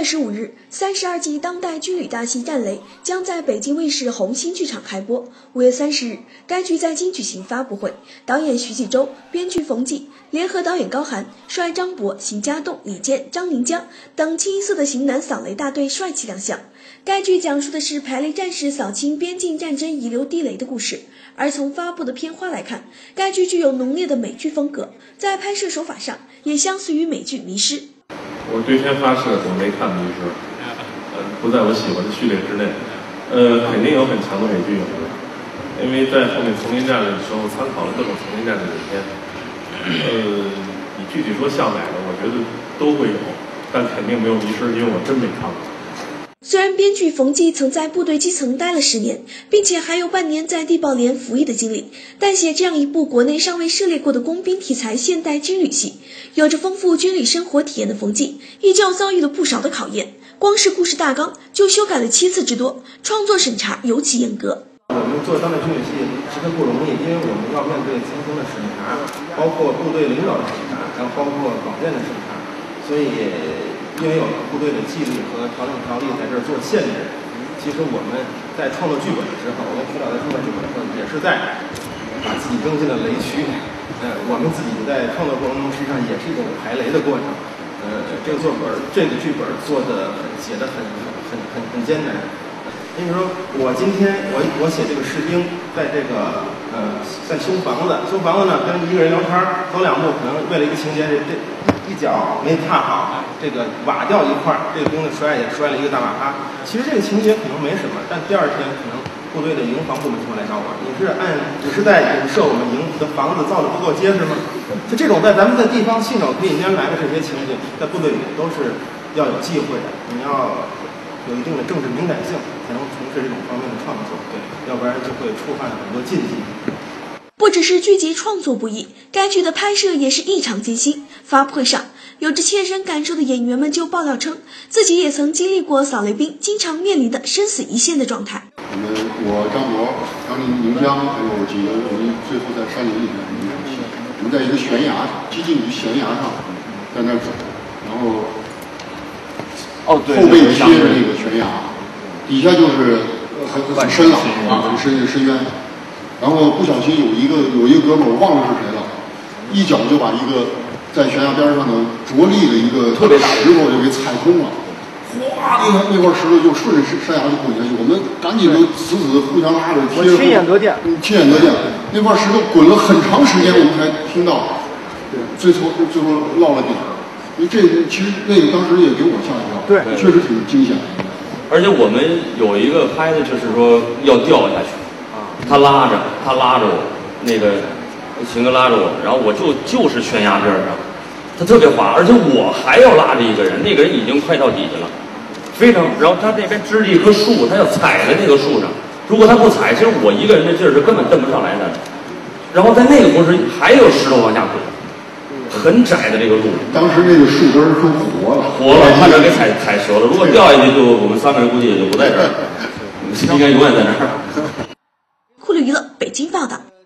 25日，32集当代军旅大戏《战雷》将在北京卫视红星剧场开播。5月30日，该剧在京举行发布会，导演徐纪周、编剧冯骥联合导演高寒率张博、邢家栋、李健、张宁江等清一色的型男扫雷大队帅气亮相。该剧讲述的是排雷战士扫清边境战争遗留地雷的故事。而从发布的片花来看，该剧具有浓烈的美剧风格，在拍摄手法上也相似于美剧《迷失》。 我对天发誓，我没看《迷失》，不在我喜欢的序列之内。肯定有很强的美剧影子，因为在后面丛林战的时候参考了各种丛林战的影片。你具体说像哪个，我觉得都会有，但肯定没有《迷失》，因为我真没看过。 虽然编剧冯骥曾在部队基层待了10年，并且还有半年在地保连服役的经历，但写这样一部国内尚未涉猎过的工兵题材现代军旅戏，有着丰富军旅生活体验的冯骥，依旧遭遇了不少的考验。光是故事大纲就修改了7次之多，创作审查尤其严格。 我们做当代军旅戏十分不容易，因为我们要面对层层的审查，包括部队领导的审查，然后包括广电的审查，所以因为有部队的纪律和调整条例在这儿做限制，其实我们在创作剧本的时候，我跟徐导在创作剧本的时候，也是在把自己扔进了雷区。我们自己在创作过程中，实际上也是一种排雷的过程。这个剧本做的写的很艰难。因为说我今天我写这个士兵在这个在修房子呢，跟一个人聊天走2步，可能为了一个情节，这一脚没踏好，这个瓦掉一块，这个兵的摔了一个大瓦塌。其实这个情节可能没什么，但第2天可能部队的营房部门就会来找我，你是在影射我们营的房子造的不够结实吗？就这种在咱们的地方信手可以拈来的这些情景，在部队里都是要有忌讳的，你要有一定的政治敏感性，才能从事这种方面的创作，对，要不然就会触犯很多禁忌。 不只是剧集创作不易，该剧的拍摄也是异常艰辛。发布会上，有着切身感受的演员们就爆料称，自己也曾经历过扫雷兵经常面临的生死一线的状态。 我张博、张宁江还有几个人，最后在山林里面一场戏，我们在一个悬崖上，接近于悬崖上，在那走，然后后背贴着那个悬崖，底下就是很深了啊，很深的深渊。然后不小心有一个哥们儿，我忘了是谁了，一脚就把一个在悬崖边上的着力的一个特别大石头就给踩空了，哗，那块石头就顺着山崖就滚下去，我们赶紧就死互相拉着贴着。亲眼得见，那块石头滚了很长时间，我们才听到，最后落了地。因为这其实那个当时也给我吓一跳，对，确实挺惊险的。 而且我们有一个拍的就是说要掉下去，他拉着我，那个秦哥拉着我，然后我就是悬崖边上，他特别滑，而且我还要拉着一个人，那个人已经快到底下了，非常，然后他那边支着一棵树，他要踩在那个树上，如果他不踩，其实我一个人的劲儿是根本蹬不上来的。然后在那个同时还有石头往下滚。很窄的这个路， 当时那个树根都活了， 差点给踩折了。如果掉下去，就我们3个人估计也就不在这儿，应该永远在那儿。 酷旅娱乐北京报道。